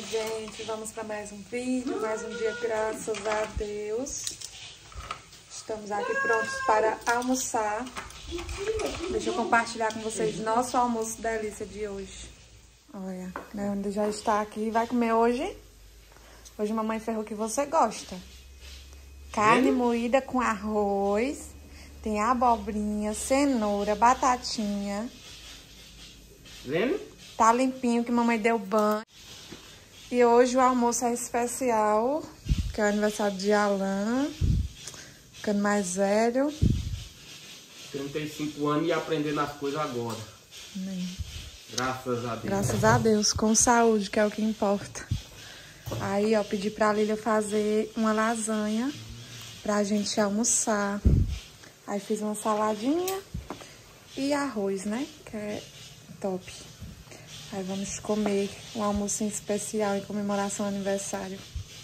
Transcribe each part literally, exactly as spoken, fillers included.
minha gente, vamos para mais um vídeo, mais um dia, graças a Deus. Estamos aqui prontos para almoçar. Deixa eu compartilhar com vocês nosso almoço delícia de hoje. Olha, Leandro já está aqui, vai comer hoje? Hoje mamãe ferrou que você gosta. Carne moída com arroz, tem abobrinha, cenoura, batatinha. Vendo? Tá limpinho que mamãe deu banho. E hoje o almoço é especial, que é o aniversário de Alan, ficando mais velho. trinta e cinco anos e aprendendo as coisas agora. Amém. Graças a Deus. Graças a Deus, com saúde, que é o que importa. Aí, ó, pedi pra Lília fazer uma lasanha pra gente almoçar. Aí fiz uma saladinha e arroz, né? Que é top. Aí vamos comer um almoço especial em comemoração ao aniversário.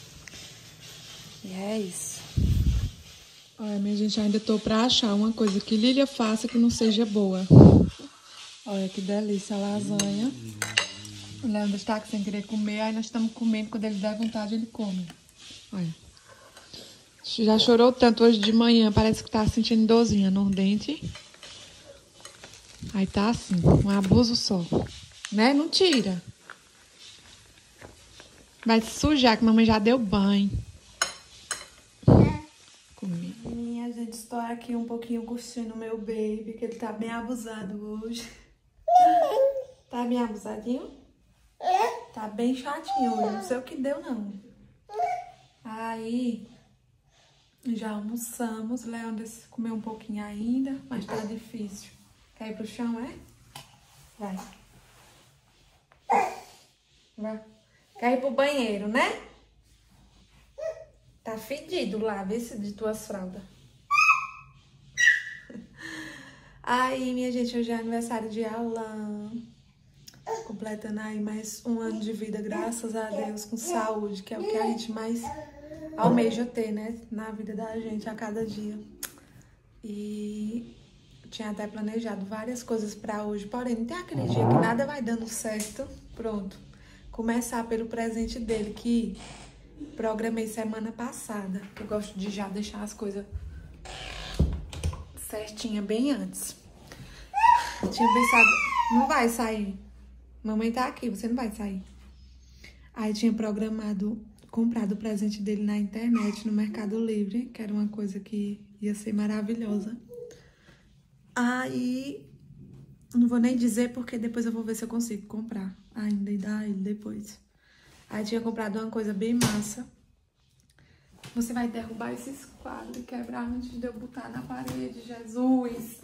E é isso. Olha, minha gente, ainda tô pra achar uma coisa que Lília faça que não seja boa. Olha que delícia a lasanha. O Leandro está aqui sem querer comer, aí nós estamos comendo. Quando ele der vontade, ele come. Olha. Já chorou tanto hoje de manhã, parece que tá sentindo dorzinha no dente. Aí tá assim, um abuso só. Né? Não tira. Vai se sujar, que mamãe já deu banho. Comi. Minha gente, estou aqui um pouquinho curtindo o meu baby, que ele tá bem abusado hoje. Tá bem abusadinho? Tá bem chatinho hoje, não sei o que deu não. Aí, já almoçamos, Leandro comeu um pouquinho ainda, mas tá difícil. Quer ir pro chão, é? Vai. Vai. Quer ir pro banheiro, né? Tá fedido lá, vê se de tuas fraldas. Aí, minha gente, hoje é aniversário de Alan. Completando aí mais um ano de vida, graças a Deus, com saúde, que é o que a gente mais almeja ter, né? Na vida da gente, a cada dia. E tinha até planejado várias coisas pra hoje, porém, não tem aquele dia que nada vai dando certo. Pronto. Começar pelo presente dele, que programei semana passada. Que eu gosto de já deixar as coisas certinha bem antes. Tinha pensado, não vai sair. Mamãe tá aqui, você não vai sair. Aí tinha programado, comprado o presente dele na internet, no Mercado Livre, que era uma coisa que ia ser maravilhosa. Aí, não vou nem dizer porque depois eu vou ver se eu consigo comprar ainda e dar ele depois. Aí tinha comprado uma coisa bem massa. Você vai derrubar esses quadros e quebrar antes de eu botar na parede, Jesus!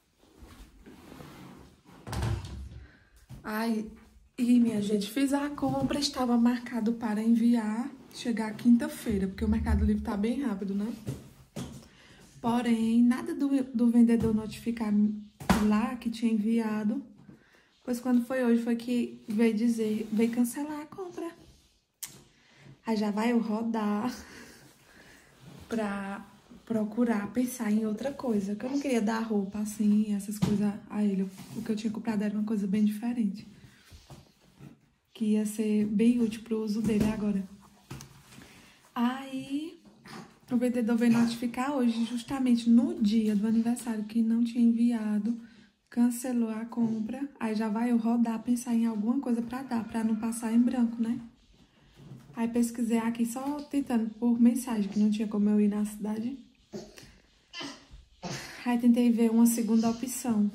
Ai, e minha gente, fiz a compra, estava marcado para enviar, chegar quinta-feira, porque o Mercado Livre tá bem rápido, né? Porém, nada do, do vendedor notificar lá que tinha enviado. Pois quando foi hoje, foi que veio dizer, veio cancelar a compra. Aí já vai eu rodar pra procurar, pensar em outra coisa. Que eu não queria dar roupa assim, essas coisas a ele. O que eu tinha comprado era uma coisa bem diferente. Que ia ser bem útil pro uso dele agora. Aí, o vendedor veio notificar hoje, justamente no dia do aniversário, que não tinha enviado. Cancelou a compra. Aí já vai eu rodar, pensar em alguma coisa pra dar, pra não passar em branco, né? Aí pesquisei aqui, só tentando por mensagem, que não tinha como eu ir na cidade. Aí tentei ver uma segunda opção.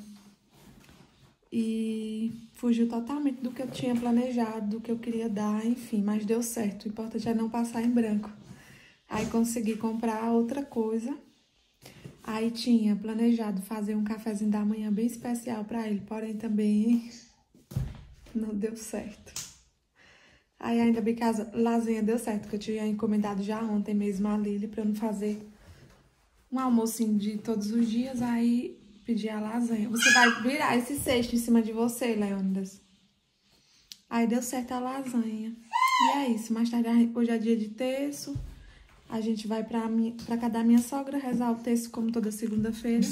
E fugiu totalmente do que eu tinha planejado, do que eu queria dar, enfim, mas deu certo. O importante é não passar em branco. Aí consegui comprar outra coisa. Aí tinha planejado fazer um cafezinho da manhã bem especial pra ele, porém também não deu certo. Aí ainda bem que a lasanha deu certo, que eu tinha encomendado já ontem mesmo a Lili pra eu não fazer um almocinho de todos os dias, aí pedi a lasanha. Você vai virar esse cesto em cima de você, Leônidas. Aí deu certo a lasanha. E é isso, mais tarde, hoje é dia de terço. A gente vai pra, minha, pra casa da minha sogra, rezar o terço como toda segunda-feira.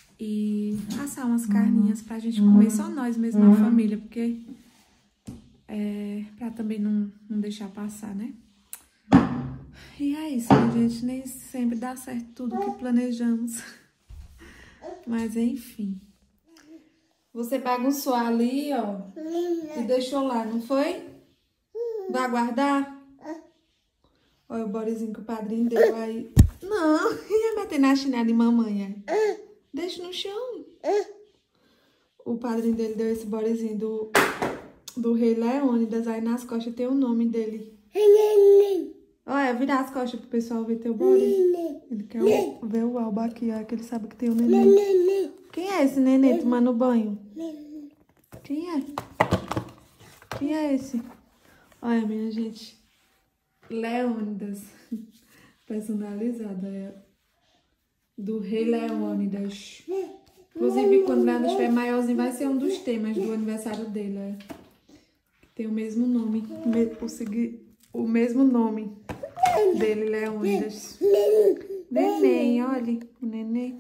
E assar umas carninhas pra gente comer, só nós mesmo, a família, porque É, pra também não, não deixar passar, né? E é isso, a gente nem sempre dá certo tudo que planejamos. Mas enfim. Você bagunçou ali, ó. E deixou lá, não foi? Vai guardar? Olha o bodezinho que o padrinho deu aí. Não, ia meter na chinela de mamãe. É? Deixa no chão. O padrinho dele deu esse bodezinho do, do Rei Leônidas. Aí nas costas tem o nome dele. Olha, virar as costas pro pessoal ver teu bode. Ele quer o, ver o Alba aqui, ó, que ele sabe que tem o neném. Quem é esse neném tomando banho? Quem é? Quem é esse? Olha, minha gente. Leônidas. Personalizada, é. Do Rei Leônidas. Inclusive, quando o Leônidas estiver maiorzinho, vai ser um dos temas do aniversário dele, é. Tem o mesmo nome. O, segui, o mesmo nome dele, Leônidas. Neném, olha. O neném.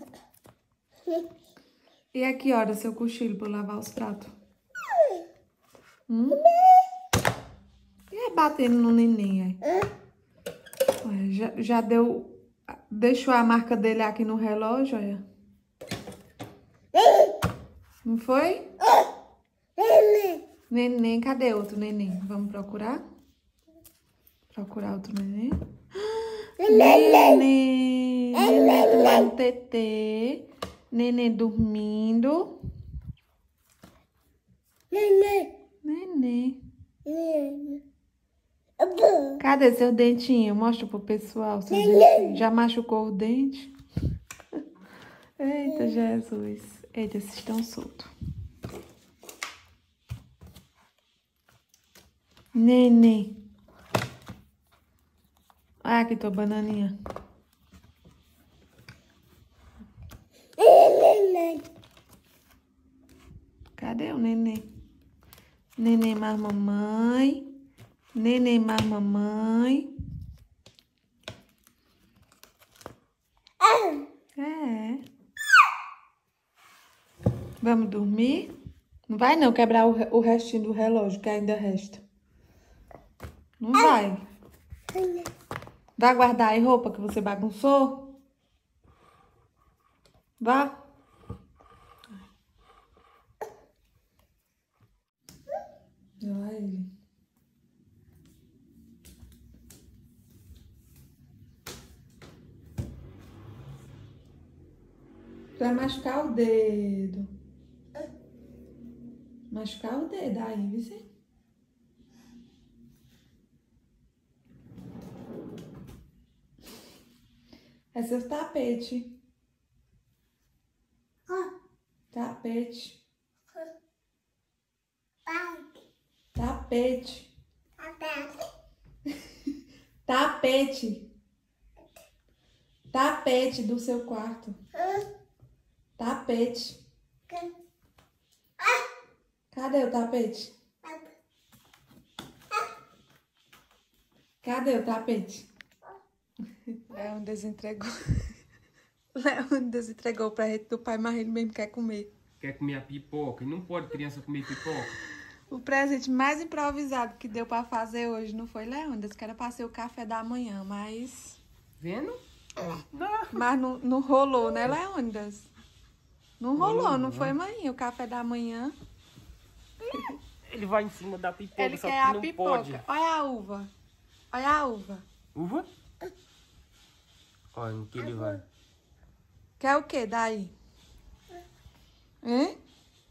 E a que hora seu cochilo pra eu lavar os pratos? Hum? E é batendo no neném, é? Olha, já, já deu... Deixou a marca dele aqui no relógio, olha. Não foi? Neném, cadê outro neném? Vamos procurar? Procurar outro neném? Neném! Neném tomando tetê. Neném dormindo. Neném. Neném. Cadê seu dentinho? Mostra pro pessoal seu dentinho. Já machucou o dente? Eita, Jesus. Eita, vocês estão soltos. Neném. Olha aqui tua bananinha. Cadê o neném? Neném mais mamãe. Neném mais mamãe. É. Vamos dormir? Não vai não quebrar o, o restinho do relógio que ainda resta. Não vai. Vai guardar aí roupa que você bagunçou? Vá. Olha ele. Vai machucar o dedo. Machucar o dedo aí, viu? É seu tapete. Tapete. Tapete. Tapete. Tapete do seu quarto. Tapete. Cadê o tapete? Cadê o tapete? Leônidas entregou. Leônidas entregou pra gente do pai, mas ele mesmo quer comer. Quer comer a pipoca? E não pode criança comer pipoca. O presente mais improvisado que deu pra fazer hoje não foi Leônidas, que era pra ser o café da manhã, mas... Vendo? Não. Mas não, não rolou, né, Leônidas? Não rolou, não, não foi, mãe? O café da manhã. Ele vai em cima da pipoca, ele só quer que a não pipoca. pode. Olha a uva. Olha a uva. Uva? Olha, no que ele vai. Quer o que daí? Hein?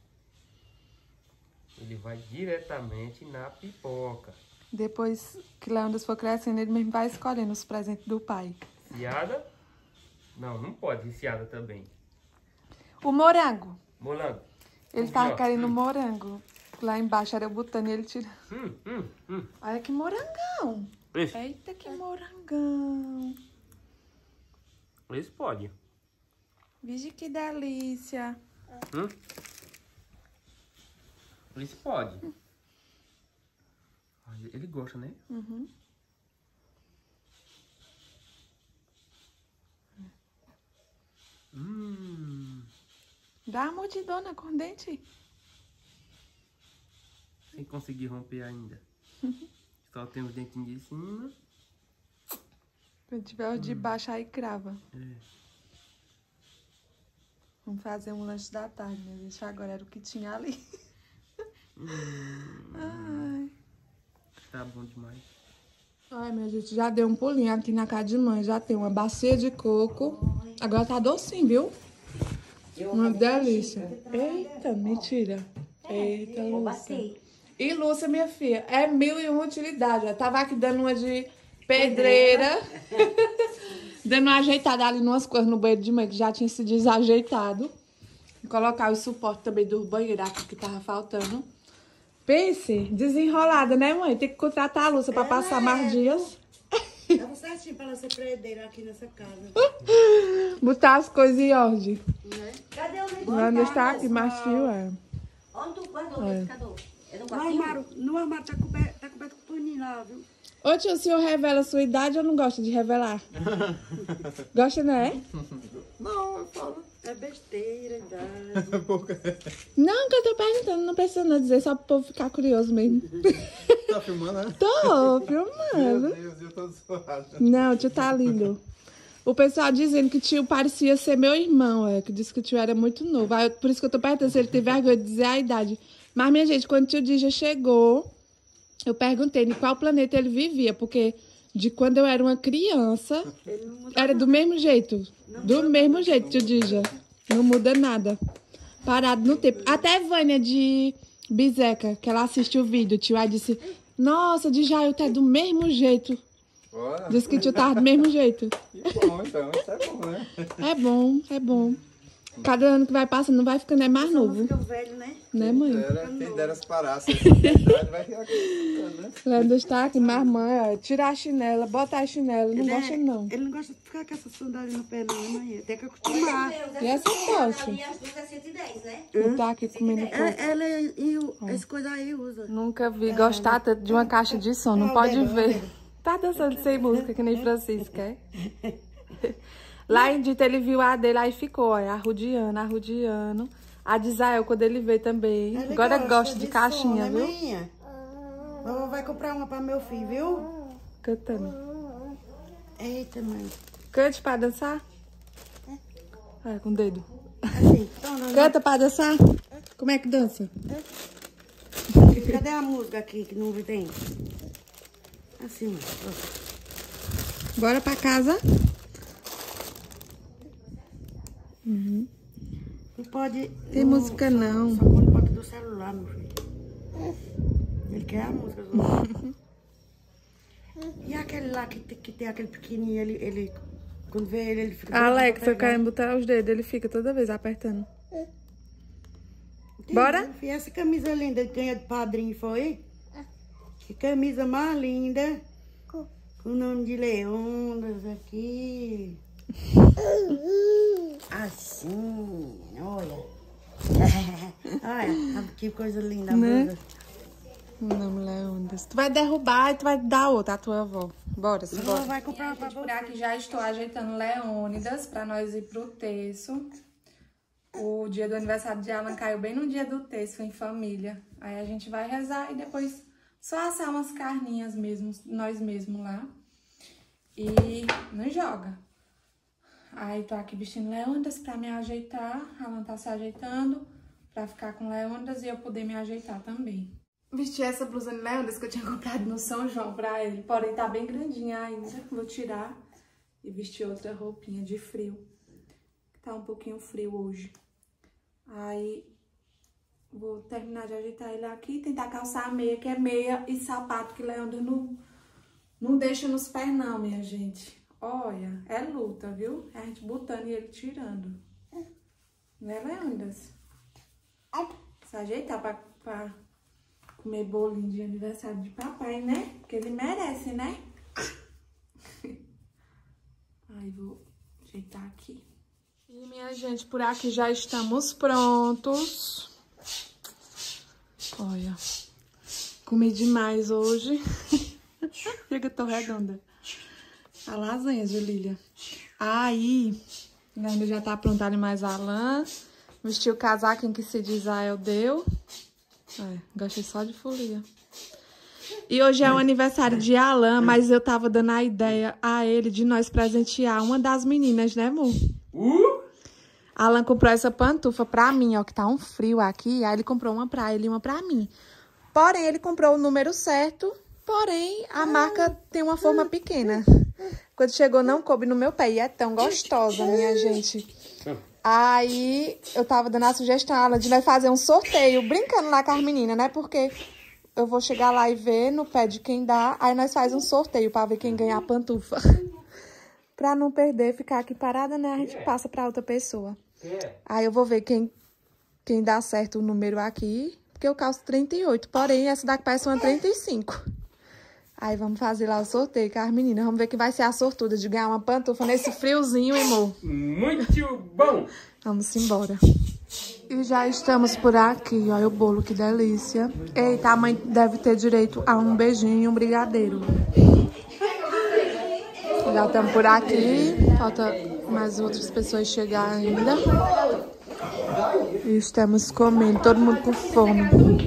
Ele vai diretamente na pipoca. Depois que Leônidas for crescendo, ele mesmo vai escolhendo os presentes do pai. Ciada? Não, não pode ir ciada também. O morango. Morango. Ele Vamos tava ver, querendo hum. morango. Lá embaixo era botando e ele tira. Hum, hum, hum. Olha que morangão. Esse. Eita, que morangão. Esse pode. Vige que delícia. Hum? Esse pode. Hum. Ele gosta, né? Uhum. Hum. Dá uma mordidona com o dente. tem conseguido romper ainda. Só tem os dentinhos de cima. Quando tiver os de baixo, aí crava. É. Vamos fazer um lanche da tarde, né? Deixa agora, era o que tinha ali. Hum, Ai. Tá bom demais. Ai, minha gente, já deu um pulinho aqui na casa de mãe. Já tem uma bacia de coco. Agora tá docinho, viu? Uma delícia. Eita, mentira. Eita, Lúcia. E Lúcia, minha filha, é mil e uma utilidade. Eu tava aqui dando uma de pedreira. Dando uma ajeitada ali numas coisas no banheiro de mãe, que já tinha se desajeitado. E colocar o suporte também do banheiro aqui, que tava faltando. Pense, desenrolada, né, mãe? Tem que contratar a Lúcia pra passar mais dias. Tava certinho pra ela ser prendeira aqui nessa casa. Botar as coisas em ordem. Né? Cadê o leite? Ainda está aqui, macio, é. Onde tu guardou o pescador? É no No quartinho? armário, no armário tá coberto, tá coberto com paninho lá, viu? Ô tio, o senhor revela a sua idade ou não gosta de revelar? Gosta, né? Não, eu falo. É besteira, idade. Não, que eu tô perguntando, não precisa não dizer, só pro povo ficar curioso mesmo. Tá filmando, né? Tô Meu filmando. Deus, eu tô zoado. Não, o tio tá lindo. O pessoal dizendo que o tio parecia ser meu irmão, é, que disse que o tio era muito novo. Aí, por isso que eu tô perguntando se ele tem vergonha de dizer a idade. Mas, minha gente, quando o tio Dija chegou, eu perguntei em qual planeta ele vivia, porque de quando eu era uma criança, era do mesmo jeito. Do mesmo jeito, tio Dija. Não muda nada. Parado no tempo. Até a Vânia de Bizeca, que ela assistiu o vídeo, tio, aí disse, nossa, Djailton tá do mesmo jeito. Bora. Disse que o tio tava do mesmo jeito. Que bom, então. Isso é bom, né? É bom, é bom. Cada ano que vai passando vai ficando é mais Só não novo. fica velho, né? Né, mãe? Dera, quem dera se parasse. Essa idade vai ficar acreditando, né? Leandro está aqui, mas mãe, ó, tirar a chinela, botar a chinela, não Ele gosta é- não. Ele não gosta de ficar com essa sandália no pé, não, né, mãe? Tem que acostumar. E essa poxa? Ali as duas é cento e dez, né? Não tá aqui comendo coco. É, ela e o, essa coisa aí usa. Nunca vi gostar tanto de uma caixa de som, não pode ver. Tá dançando sem música, que nem Francisca, é? Lá em Dita ele viu a dele, aí ficou, ó, arrudiando, arrudiando. A de Israel, quando ele veio também. Ele Agora gosta de som, caixinha, né, viu? Maninha? Vovó vai comprar uma pra meu filho, viu? Cantando. Eita, mãe. Cante pra dançar? É, com o dedo. Assim, então, não, Canta pra dançar? Como é que dança? cadê a música aqui que não tem? Assim, mãe. Bora pra casa? Uhum. Não pode... Tem não, música só, não. Só quando bota do celular, meu filho. Ele quer a música. Só. E aquele lá que, tem- que tem aquele pequenininho, ele, ele... Quando vê ele, ele fica... A Alexa, doido eu pra quero botar os dedos, ele fica toda vez apertando. pegar. Bora? E essa camisa linda que ganhou de padrinho, foi? Que camisa mais linda. Com o nome de Leondas aqui. Assim, olha. Olha, que coisa linda a Né? blusa. O nome Leondas. Tu vai derrubar e tu vai dar outra, a tua avó. Bora, se Vovó bora. vai comprar uma pra Por você. aqui já estou ajeitando Leônidas pra nós ir pro terço. O dia do aniversário de Alan caiu bem no dia do terço, em família. Aí a gente vai rezar e depois só assar umas carninhas mesmo, nós mesmos lá. E não joga. Aí tô aqui vestindo Leônidas pra me ajeitar. Alan tá se ajeitando pra ficar com Leônidas e eu poder me ajeitar também. Vesti essa blusa de Leônidas que eu tinha comprado no São João pra ele, porém tá bem grandinha ainda. Vou tirar e vestir outra roupinha de frio. Tá um pouquinho frio hoje. Aí vou terminar de ajeitar ele aqui, tentar calçar a meia, que é meia e sapato que Leônidas não, não deixa nos pés não, minha gente. Olha, é luta, viu? É a gente botando e ele tirando. Né, Leônidas? Se ajeitar pra, pra comer bolinho de aniversário de papai, né? Porque ele merece, né? Aí vou ajeitar aqui. E, minha gente, por aqui já estamos prontos. Olha, comi demais hoje. Chega, tô redonda. A lasanha de Lília. Aí, Leandro já tá pronto ali mais a lã. Vestiu o casaquinho que se diz Israel deu. É, gostei só de folia. E hoje é o aniversário de Alan, mas eu tava dando a ideia a ele de nós presentear uma das meninas, né, amor? Uh! Alan comprou essa pantufa pra mim, ó, que tá um frio aqui. Aí ele comprou uma pra ele e uma pra mim. Porém, ele comprou o número certo, porém, a marca tem uma forma pequena. Quando chegou, não coube no meu pé. E é tão gostosa, minha gente. Aí, eu tava dando a sugestão a Alan de nós fazer um sorteio, brincando lá com as meninas, né? Porque eu vou chegar lá e ver no pé de quem dá. Aí, nós faz um sorteio pra ver quem ganhar a pantufa. Pra não perder, ficar aqui parada, né? A gente passa pra outra pessoa. Aí, eu vou ver quem, quem dá certo o número aqui. Porque eu calço trinta e oito. Porém, essa daqui parece uma trinta e cinco. Aí, vamos fazer lá o sorteio com as meninas. Vamos ver quem vai ser a sortuda de ganhar uma pantufa nesse friozinho, hein, amor? Muito bom! Vamos embora. E já estamos por aqui. Olha o bolo, que delícia. Eita, a mãe deve ter direito a um beijinho e um brigadeiro. Já estamos por aqui. Falta mais outras pessoas chegar ainda. E estamos comendo, todo mundo com fome.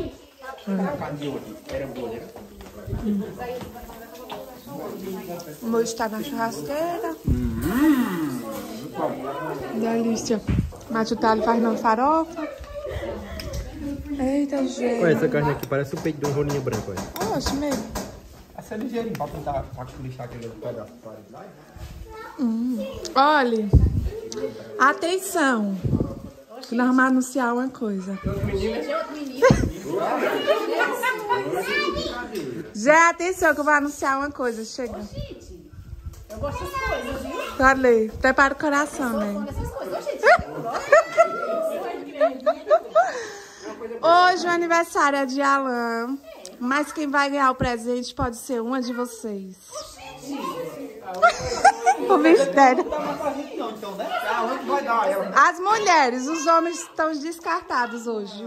Hum. O molho está na churrasqueira. Hum. Delícia. Mate Thali faz na farofa. Eita, gente. Olha, essa carne aqui parece o peito de um rolinho branco. Olha. Oxe, mesmo. Essa é ligeirinha pra tentar lixar aquele pedaço. Hum. Olha, atenção. Que nós vamos anunciar uma coisa. Já, atenção, que eu vou anunciar uma coisa. Chega. Eu gosto dessas coisas, viu? Falei, prepara o coração, né? Hoje o aniversário é de Alan, mas quem vai ganhar o presente pode ser uma de vocês. O mistério. As mulheres, os homens estão descartados hoje.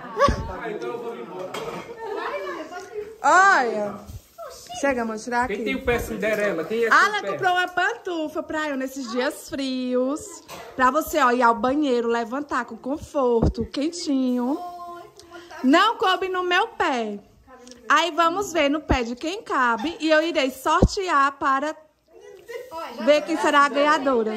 Olha. Chega, vou tirar aqui. Quem tem o pé Cinderela? Quem é Alan comprou uma pantufa pra eu nesses dias frios. Pra você, ó, ir ao banheiro, levantar com conforto, quentinho. Não coube no meu pé. Aí vamos ver no pé de quem cabe. E eu irei sortear para ver quem será a ganhadora.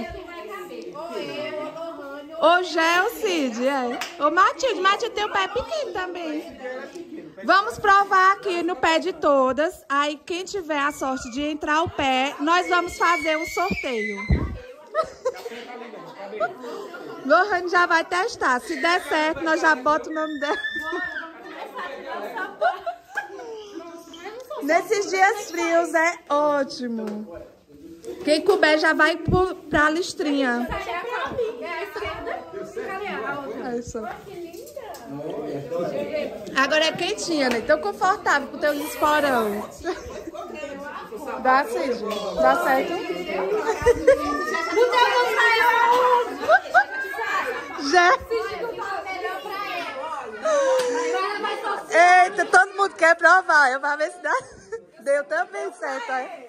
Hoje é o Cid, é. O Matilde, Matilde tem o pé pequeno também. Vamos provar aqui no pé de todas. Aí quem tiver a sorte de entrar o pé, nós vamos fazer um sorteio. Lohane já vai testar. Se der certo, nós já botamos o nome dela. Nesses dias frios é ótimo. Quem couber já vai pro, pra listrinha. É isso. Agora é quentinha, né? Tão confortável pro teu esporão. Dá, Cid? Dá certo? Já. Eita, todo mundo quer provar. Eu vou ver se dá. Deu também certo, é?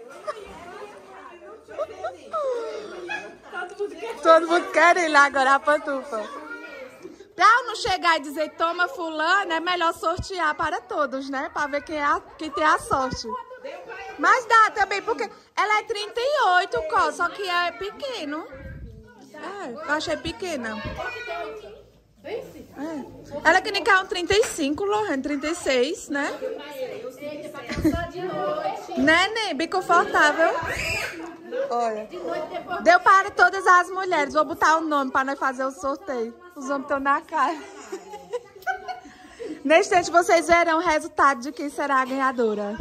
Todo mundo quer ir lá agora a pantufa. Pra eu não chegar e dizer toma fulano, é melhor sortear para todos, né? Pra ver quem, é a, quem tem a sorte. Mas dá também, porque ela é trinta e oito, só que é pequeno. É, eu achei pequena. É. Ela que nem quer um trinta e cinco, Lohane, trinta e seis, né? Né, né? Bem confortável. Olha. Deu para todas as mulheres. Vou botar o nome para nós fazer o sorteio. Os homens estão na cara. Neste instante vocês verão o resultado de quem será a ganhadora.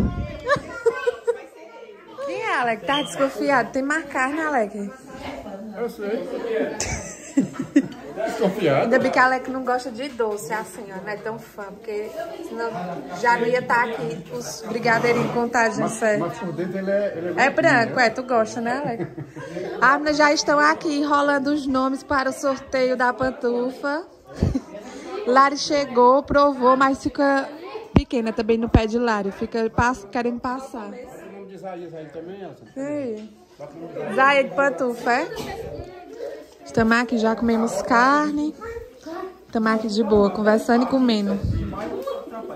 Quem é, Alec? Tá desconfiado? Tem mais carne, Alec? Eu sei. Desconfiado. Ainda bem que a Alec não gosta de doce, assim, ó. Não é tão fã, porque senão já não ia estar aqui os brigadeirinhos em contagem certa. Mas por dentro ele é... Ele é, é branco, é. Tu gosta, né, Alec? As meninas já estão aqui enrolando os nomes para o sorteio da pantufa. Lari chegou, provou, mas fica pequena também no pé de Lari. Fica pass... querendo passar. O nome de Isaías aí também, Elsa? Sim. Zaya de pantufa, é? Estamos aqui, já comemos carne. Estamos aqui de boa, conversando e comendo.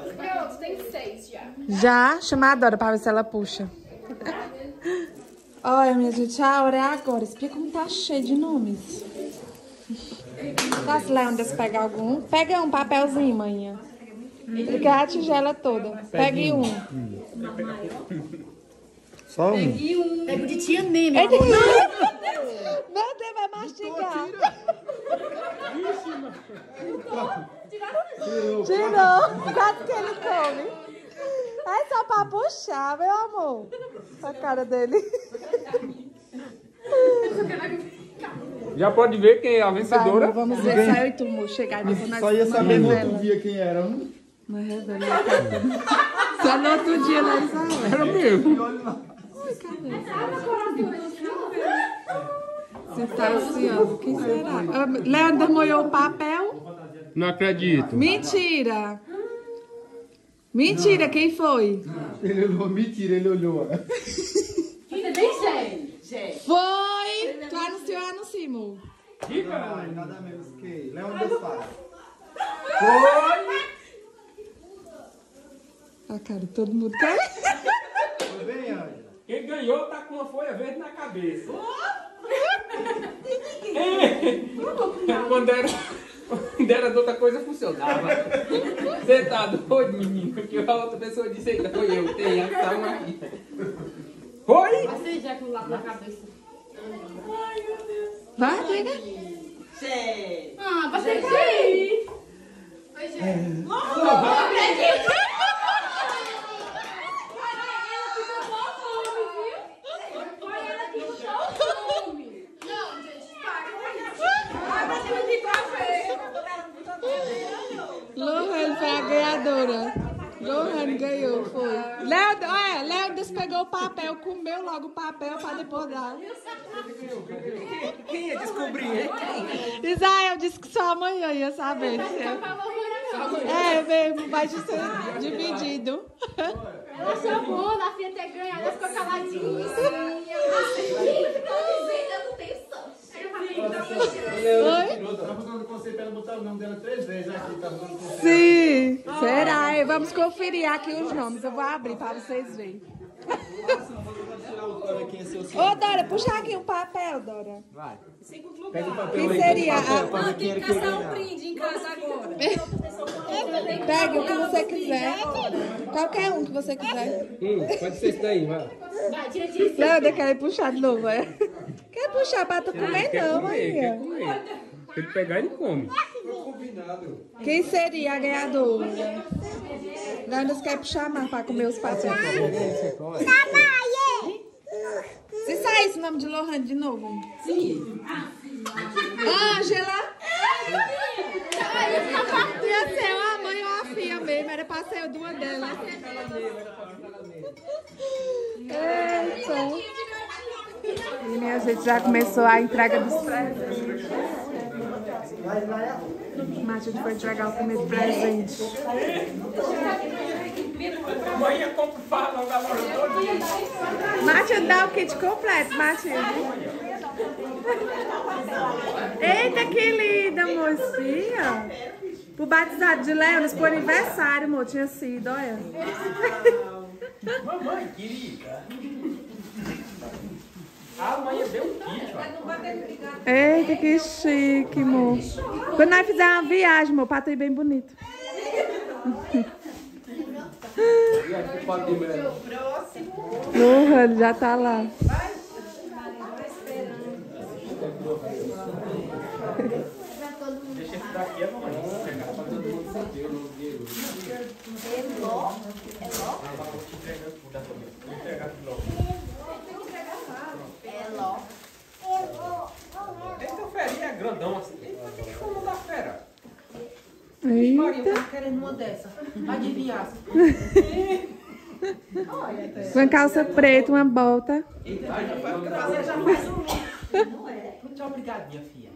Já? Chama a Dora pra ver se ela puxa. Olha, minha gente, a hora é agora. Explica como tá cheio de nomes. Das Leondas, pega algum? Pega um papelzinho, manhã. Fica a tigela toda. Pegue um. Só um. É de tia Neme. Meu Deus, vai mastigar. Tirou. Quase que ele come. É só pra puxar, meu amor. A cara dele. Já pode ver quem é a vencedora? Vai, vamos ver se eu e tu chegar depois nós Só ia saber no revela. outro dia quem era. Não? Não revela. Só no outro dia nós sabemos. Era mesmo. Ai, cadê? Você tá ansioso. Quem será? Leandro molhou o papel? Não acredito. Mentira! Mentira, quem foi? Ele olhou, mentira, ele olhou. Ainda bem sério. Foi! Tu anunciou, anunciou. Ai, nada menos que Leão das Fadas. A cara de todo mundo cai. Foi bem, Ângela. Quem ganhou tá com uma folha verde na cabeça. Quando era, quando era de outra coisa, funcionava. Você tá doido, menino? Porque a outra pessoa disse, eita, foi eu, tem a que tá uma aqui. Foi? Você já com o lápis na cabeça. Vai, pega. Ah, vai ter que ir. Oi, gente. Não acredito. Lohan foi a ganhadora. Lohan ganhou, foi. Léo, olha, Léo despegou o papel, comeu logo o papel pra depois dar. Quem ia descobrir, hein? Israel disse que só amanhã ia saber. É mesmo, vai ser dividido. Achou bom a filha ter ganhado, ela ficou caladinha. Eu não tenho sorte. Oi? Tá fazendo conceito, ela botar o nome dela três vezes aqui. Tá fazendo conceito. Sim. Será? Vamos conferir aqui os nomes. Eu vou abrir para vocês verem. Ô, Dora, puxa aqui um papel, Dora. Vai. Pega o papel. Quem seria? Ah, Tem que caçar um brinde em casa agora. Pegue o que você quiser. Qualquer um que você quiser. Hum, pode ser isso daí, vai. Vai, tira disso. Leandro quer puxar de novo, é? Quer puxar pra tu comer, Quer não, comer, quer Maria. comer. Se ele pegar, ele come. Quem seria a ganhadora? Leandro quer puxar mais pra comer os papéis. Se saísse o nome de Lohan de novo. Sim. Ângela. Ia ser a mãe ou a filha mesmo. Era pra ser uma delas. Eita. E minha gente já começou a entrega dos presentes. Matilde foi entregar o primeiro presente. Amanhã compra o fardo da loja toda. Matilde, dá o kit completo, Matilde. Eita, que linda, mocinha. Pro batizado de Leonas, pro aniversário, amor, tinha sido, olha. Mamãe querida. A mãe deu um kit, ó. Eita, que chique, amor. Quando nós fizermos uma viagem, amor, pra tu ir bem bonito. Porra, ele já tá lá. Deixa esse daqui, é mamãe. Vou pegar pra todo mundo sentir o nome dele. É ló? É ló? Ah, vou te entregar tudo da família. Vou entregar tudo logo. É ló. Esse ferinha é grandão assim. Eita, que como da fera? Eita. Eu tô querendo uma dessa. Adivinhar. Uma calça preta, uma bota. Prazer já faz um. Muito obrigado, minha filha.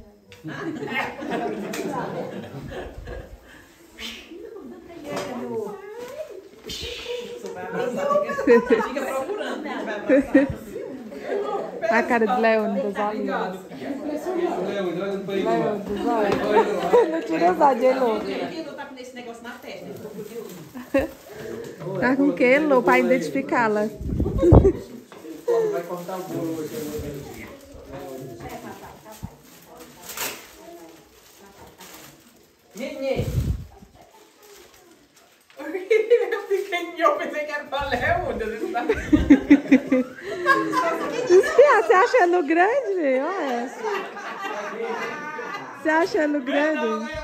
Fica procurando, né? Vai abraçar. A cara de Leone dos olhos. Leone, olha para Leone dos olhos. Não tira os olhos, ele louco. Ele não tá com esse negócio na testa. Ele ficou curioso. Tá com que, Lô, pra identificá-la? Vai cortar o bolo hoje. Nhenhen. Eu fiquei, eu pensei que era pra Léo, meu Deus, tá... Espia, você achando grande? Olha. Você achando grande? Não, não,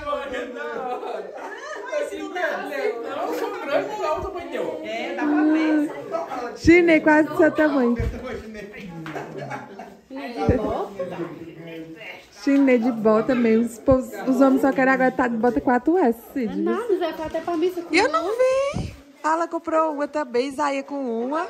eu sou grande, não é o tamanho teu. É, dá pra ver. Chinei quase do seu tamanho. Chinei de bota mesmo. Os, povos- os homens só querem agora estar de bota quatro S, Cid. Nada, Zé, foi até pra missa com E eu não vi. Ela comprou uma também, Isaia com uma.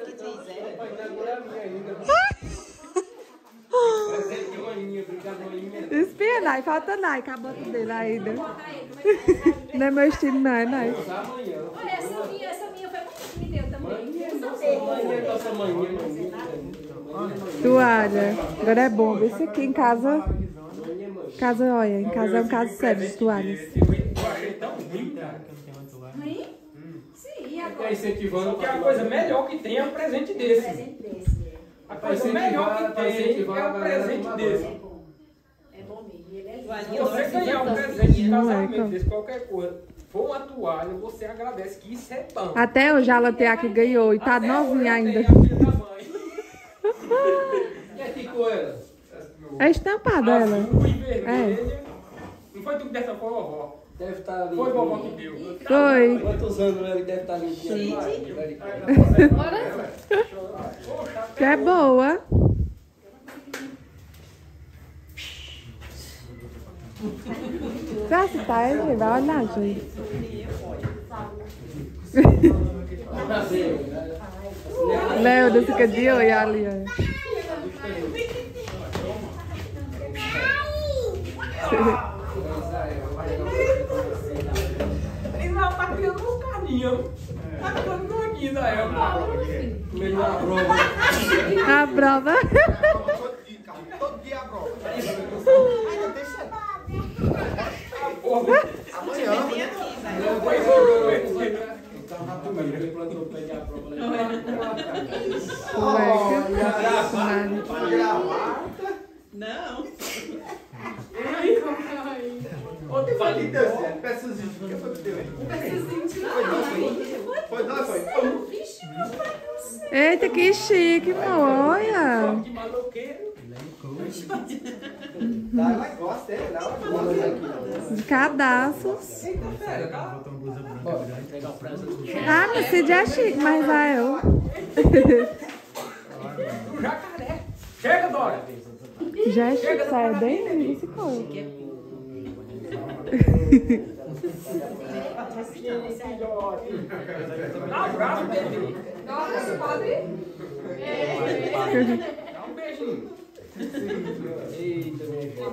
Espia, Nai, falta Nai, com a bota dele ainda. Não é meu estilo, não, é Nai. Olha, essa minha, essa minha foi muito que me deu também. Toalha. Agora é bom. Esse aqui em casa. Casa, olha, em casa é um caso sério de toalhas. Eu achei tão ruim, cara. Ruim? Sim, Tá incentivando, porque a coisa melhor que tem é um presente desse. A coisa melhor que tem é um presente desse. É bom mesmo. Ele é Se você ganhar um presente de casamento desse, qualquer coisa, for uma toalha, você agradece que isso é pão. Até hoje a Lateia que ganhou e tá Até novinha hoje ainda. tem a filha da mãe. E aqui com ela? É estampada ela. Azul e vermelha. Não foi tu que dessa, foi vovó. Deve estar ali. Foi vovó que deu. Foi. Quantos anos ele deve estar ali? Que é boa. Já se tá, ele vai olhar, gente. Léo, desse fica de olho ali, ó. Ele não tá criando um carinho. Tá criando um aqui, Israel. Ele não aprova. A prova. Todo dia a prova. Amanhã. Ele plantou o pé de aprova. Não. Ontem Foi falei, que deu certo. Peçazinho. O que foi que deu? Foi não, foi? Eita, que chique, olha. que maloqueiro. Ela gosta dele, ela gosta. De cadastros. Eita, fera, cara. Ah, mas Cid é chique, mas ah, eu. O jacaré. Chega, Dora. Já é chique, sai bem esse corpo. Dá um abraço, bebê. Nossa, padre. Dá um beijinho. Eita, meu Deus.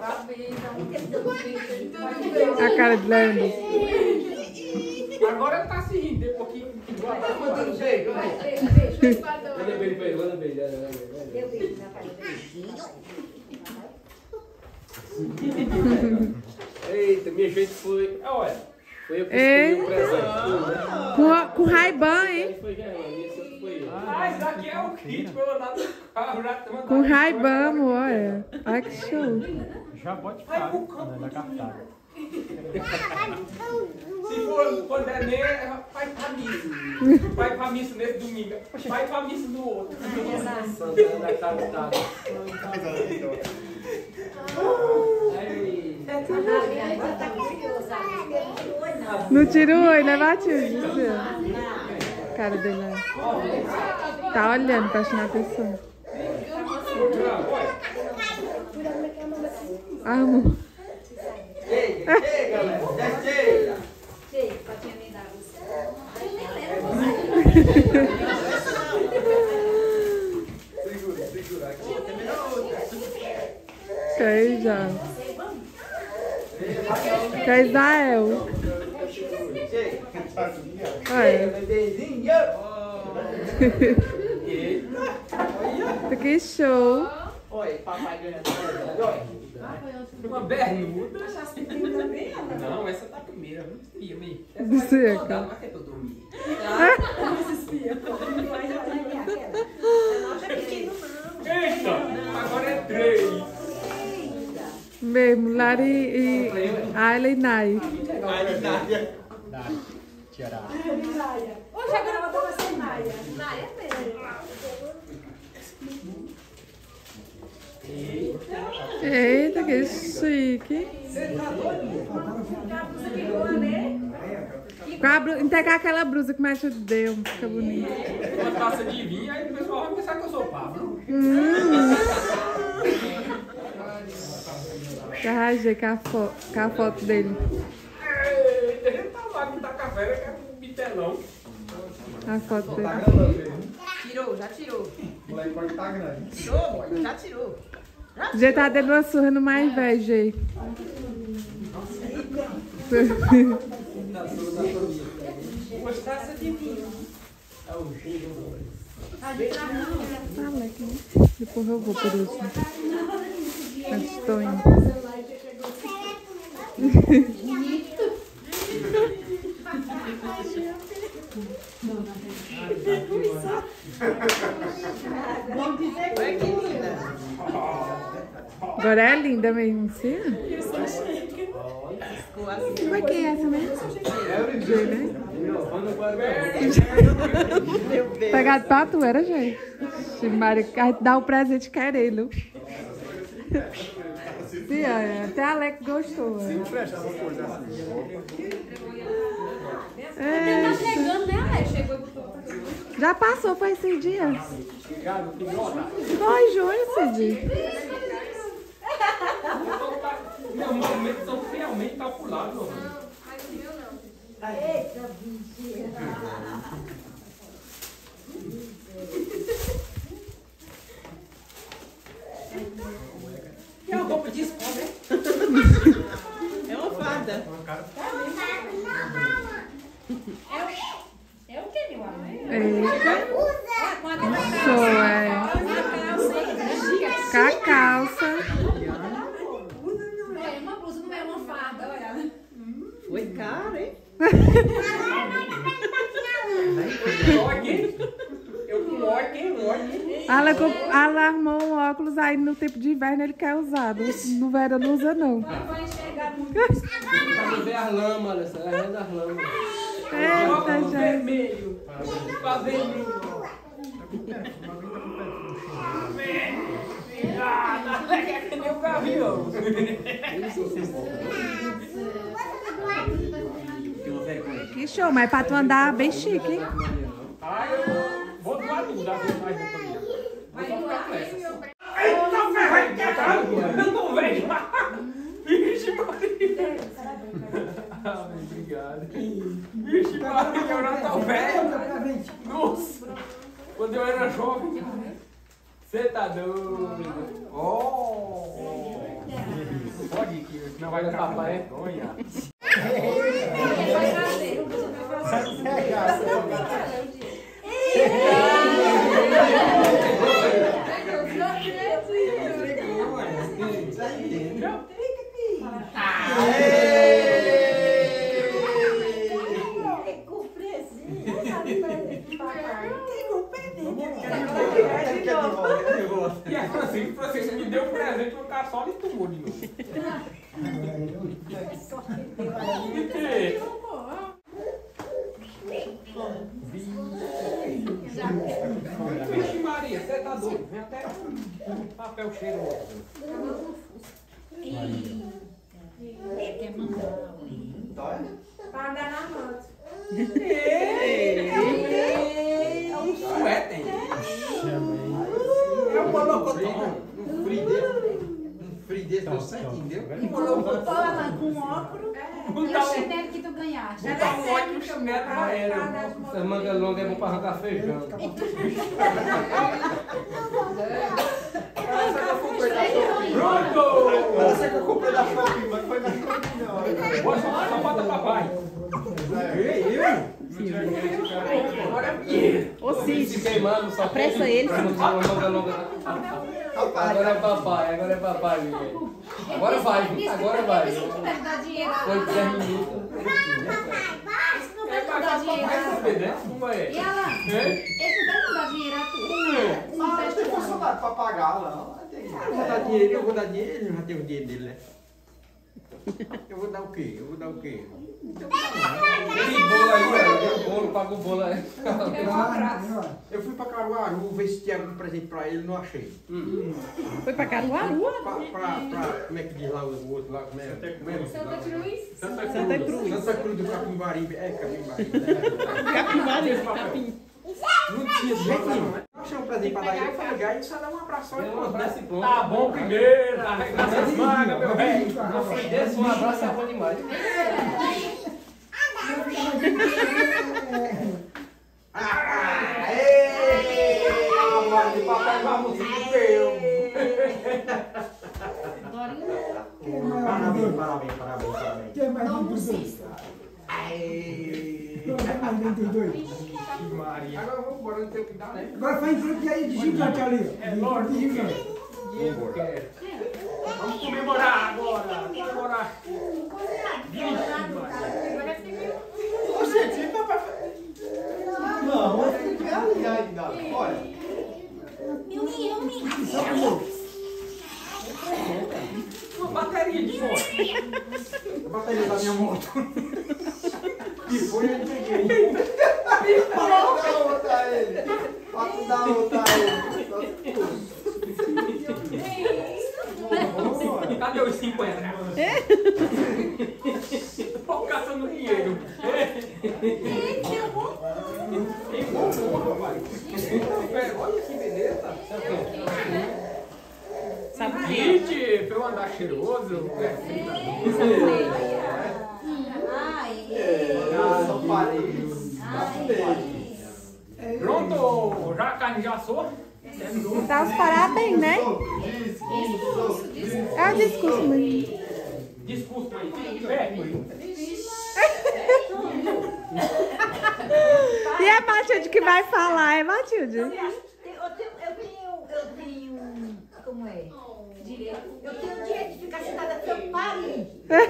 A cara de Leandro. Agora ele tá se rindo, depois que... Mandando beijo, né? Manda beijo pra ele, manda beijo. Deu beijo na cara dele. Eita, minha gente foi. Olha, Foi eu que Ei. escolhi o presente. Com, a- com Ray-Ban, hein? Foi já, esse outro foi eu. ah, isso daqui é o kit pra eu andar no carro. Já te mandar Com Ray-Ban, amor, olha. Olha que show. Já bote fácil, né, da cartada. Se for quando é nele, vai pra missa. Vai pra missa nesse domingo. Vai pra missa no outro. Santana da cartada. Não tira o olho, né, Matilde? Cara dele, né? Tá olhando, prestando atenção. Ah, amor. Chega, chega, galera. Já chega. Chega, pra tinha me dado você. Eu nem lembro Segura, segura. Aqui, terminou outra. Quer já. Quer Israel. Chega. Olha. Bebezinho. Que show. Oi, papai ganhando. Oi. Uma bermuda. Não, essa tá a primeira. Não espia, meio. Essa De vai seca. rodar, não vai ter pra eu dormir. Eita, agora é três. Mesmo, Lari e Ayla e Nai. Tirar. Hoje agora eu vou tomar sem Maia. Maia mesmo. Eita, que chique. Com a blusa, entregar aquela blusa que mais te deu, fica bonita. Uma taça de vinho, aí o pessoal vai pensar que eu sou Pablo. Hum. Arrasei com a, fo com a foto dele. Eita, ele tá lá, que tá café, que é um bitelão. A foto dele. Tirou, já tirou. O moleque pode estar grande. Tirou, já tirou. G tá dando uma surra no mais velho, G. Uma taça de vinho. É o giro. Fala aqui. Depois eu vou por último. Mas estou indo. Agora é linda mesmo, sim? Como é que é essa mesmo? G, né? Pegado pra tu, era, gente? Maria, dá o presente querendo. Sim, é, até a Alex gostou. Se não prestar uma coisa assim. É, Tá chegando, né, Alex? Chegou e botou. já passou, foi esses dias. Foi junho esse dia. Meus movimentos são friamente calculados. Não, mas o meu não. Eita, bicho. É uma roupa de escola, né? É uma fada. É o que, meu amor? Eita, Com a calça. show, é. Com a calça. Olha, uma blusa não é uma fada, olha. Foi caro, hein? Eu com óculos, óculos. Ela, comp- ela armou um óculos, aí no tempo de inverno ele quer usar. No, no verão não usa, não. Vai enxergar muito. Pra ver as lâmpadas, essa é das lâmpadas. Eita, Óculos gente. vermelho. Pra vermelho. Ah, é que nem o gavião. Que show, mas pra tu andar bem chique, hein? Ah, eu vou doar tudo, dá mais roupa minha. Vai doar mesmo, meu bem. Eita, velho, vai quebrar. Eu não vejo mais. Vixe, Maria. Ah, obrigado. Vixe, Maria, eu já tô velho. Nossa. Quando eu era jovem. Você tá doido. Oh. Pode ir, que senão vai dar vergonha. Vai trazer. E a Francisco, Francisco me deu um presente, o caçola e tomou de novo. Vixe Maria, você tá doido? Vem até um papel cheiroso. Pra andar na moto. É um suéter. É um molocotão. Um frio desse. Um frio desse, deu certinho, deu? Um molocotão. Fala com óculos. E o Botar um, chinelo que tu ganhaste. botar um ótimo chinelo já era. Essa manga longa é bom pra arrancar feijão. Pronto! Parece que eu comprei da Shopee, mas foi na Shopee não. Boa, só, só falta papai. Ei, eu? filho. Ô, Cid, se queimando, só apressa ele. Agora é papai, agora é papai, Miguel. Agora vai, agora vai. Foi dez minutos. É pra dar dinheiro. Como é? E ela? Esse não dá dinheiro a tu. Ah, eu tenho funcionário pra pagar lá. Eu vou dar dinheiro, eu vou dar dinheiro, ele já tem o dinheiro dele, né? Eu vou dar o quê? Eu vou dar o quê? Tem bolo aí, velho. Tem bolo, paga o bolo aí. Eu fui pra Caruaru ver se tinha algum presente pra ele, não achei. Foi pra Caruaru? Pra, pra, pra, como é que diz lá o outro lá? Como é? Como é? Santa Cruz. Santa Cruz. Santa Cruz. Santa Cruz do Capimbarim. É, Capimbarim. Capivari, capim. Não tinha jeito nenhum. Eu achei um presente pra dar ele, eu falei, ligar e só dar um abraço. Um abraço e pronto. Tá bom primeiro, arregaça as mangas, meu velho. Não foi desse, um abraço é bom demais. Ah, ei! Mano, papai vai música do meu. Parabéns, parabéns, parabéns, parabéns. Quem é mais lindo dos dois? Ei! Quem é mais lindo dos dois? Maria. Agora vamos embora, não tem o que dar, né? Agora faz frente aí de gigante ali. É lógico. De gigante. Eu quero. Vamos comemorar agora. Comemorar. Ô, gente, papai. Não, mas tem que ali ainda. Olha. Uma bateria de fone. A bateria da minha moto. Que foi, eu peguei. Pra dar outra a ele. Pra dar outra a ele. Cadê os cinquenta? Tô caçando dinheiro. Olha que beleza. Sabe o quê? Gente, pra eu andar cheiroso. Ah, só parei. Pronto, já a carne já assou? Dá os parabéns, né? É o discurso, mãe. Discurso aí. Perto aí. E é Matilde que vai falar, é Matilde? Eu tenho, eu tenho, eu tenho, como é? Direito. Eu tenho o direito de ficar sentada até eu parir.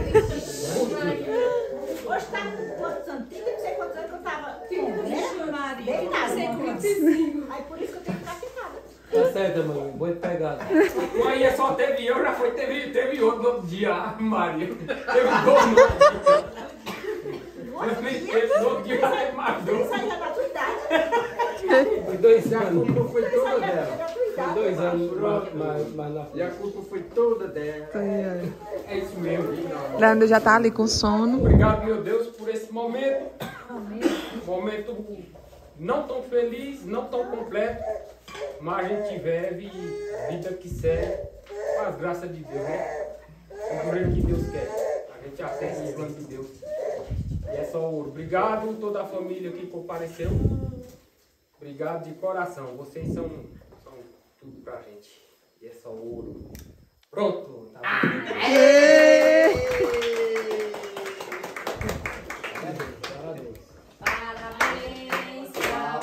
Hoje tá com quantos anos? trinta, não sei quantos anos que eu tava deitada. Aí por isso que eu tenho que ficar sentada. Tá certo, mãe. Boa pegada. Mãe, é só teve eu, já foi, teve, teve outro no outro dia, ah, Maria. Teve dois no outro dia. Teve no outro dia, teve mais dois. Isso aí é da tua idade. Foi dois E a anos. culpa foi Isso toda aí é dela. da tua Foi idade. dois anos mais, mais, mais na E a frente. culpa foi toda dela. É isso mesmo. Leandro já tá ali com sono. Obrigado, meu Deus, por esse momento. Momento não tão feliz, não tão completo, mas a gente vive vida que segue com as graças de Deus, né? O jeito que Deus quer. A gente aceita os planos de Deus. E é só ouro. Obrigado toda a família que compareceu. Obrigado de coração. Vocês são, são tudo pra gente. E é só ouro. Pronto. Tá bom. Parabéns pra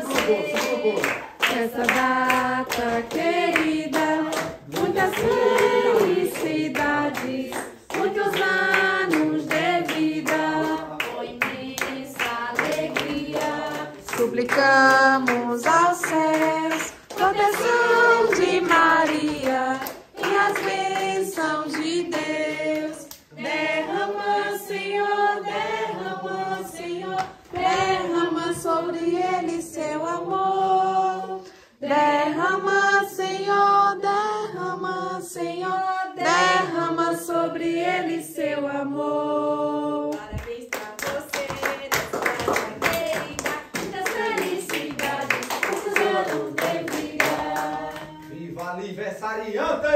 Essa data querida, muitas felicidades, muitos anos de vida, foi imensa alegria. suplicamos aos céus proteção de Maria e as bênçãos de Deus. Derrama, Senhor, derrama, Senhor, derrama sobre ele seu amor. Derrama, Senhor, derrama, Senhor, derrama sobre ele seu amor. Parabéns pra você, nessa data querida, muitas felicidades, muitos anos de vida. Viva aniversariante!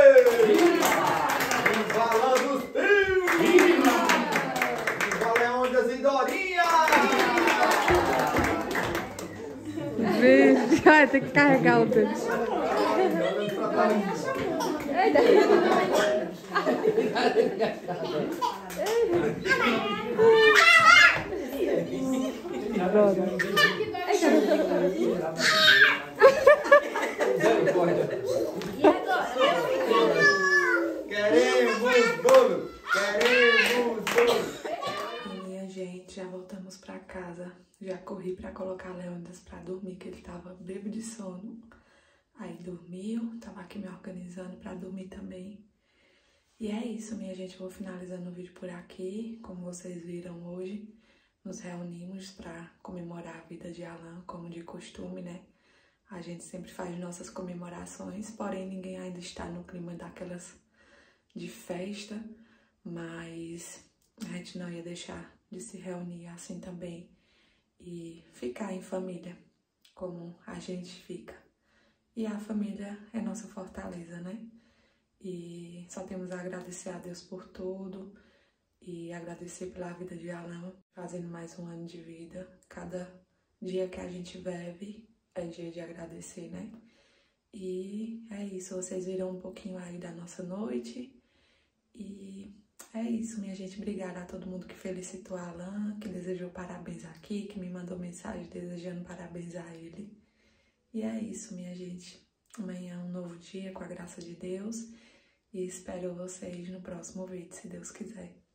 Viva Landos Tio! Viva Leônidas e Dorinha! Vixe, vai ter que carregar o dedo. brother. E agora? Queremos bolo! Queremos bolo! Minha gente, já voltamos pra casa. Já corri pra colocar Leônidas pra dormir, que ele tava bêbado de sono. Aí dormiu, tava aqui me organizando pra dormir também. E é isso, minha gente, eu vou finalizando o vídeo por aqui. Como vocês viram hoje, nos reunimos pra comemorar a vida de Alan, como de costume, né? A gente sempre faz nossas comemorações, porém ninguém ainda está no clima daquelas de festa, mas a gente não ia deixar de se reunir assim também e ficar em família, como a gente fica. E a família é nossa fortaleza, né? E só temos a agradecer a Deus por tudo e agradecer pela vida de Alan, fazendo mais um ano de vida. Cada dia que a gente vive é dia de agradecer, né? E é isso, vocês viram um pouquinho aí da nossa noite. E é isso, minha gente. Obrigada a todo mundo que felicitou a Alan, que desejou parabéns aqui, que me mandou mensagem desejando parabéns a ele. E é isso, minha gente. Amanhã é um novo dia, com a graça de Deus. E espero vocês no próximo vídeo, se Deus quiser.